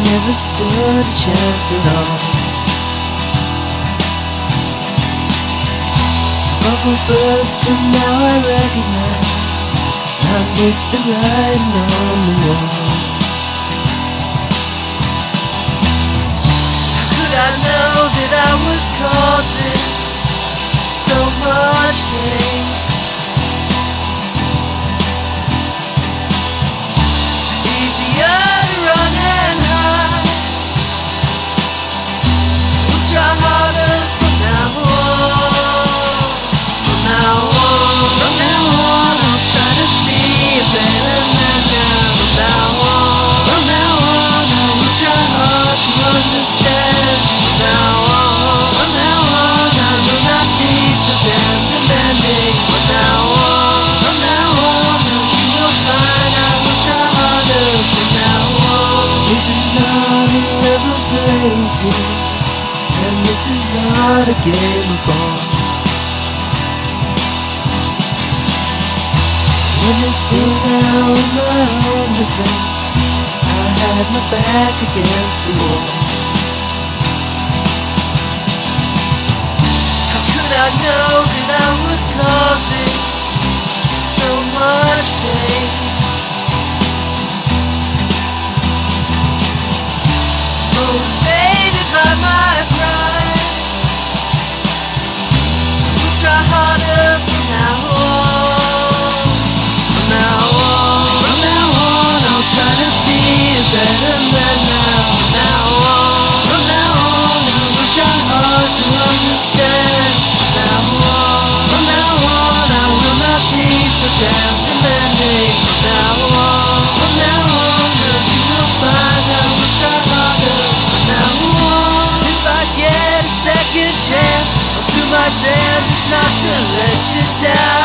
never stood a chance at all. Bubble burst and now I recognize I missed the writing on the wall. How could I know that I was causing so much pain? Easier to run and hide. We'll try harder from now on. From now on, from now on, I'll try to be a better man now. From now on, from now on, I will try hard to understand. From now on, from now on, I will not be so damn demanding. From now on, from now on, you will find I will try harder. From now on, this is not a level playing field, and this is not a game of ball. When they say now in my own defense, I had my back against the wall. How could I know that I was causing so much pain? Motivated by my pride, we'll try harder from now on. From now on, from now on, I'll try to be a better man now. From now on, from now on, I will try hard to understand. From now on, I will not be so damn demanding. From now on, you will find I will try harder. From now on, if I get a second chance, I'll do my damnedest not to let you down.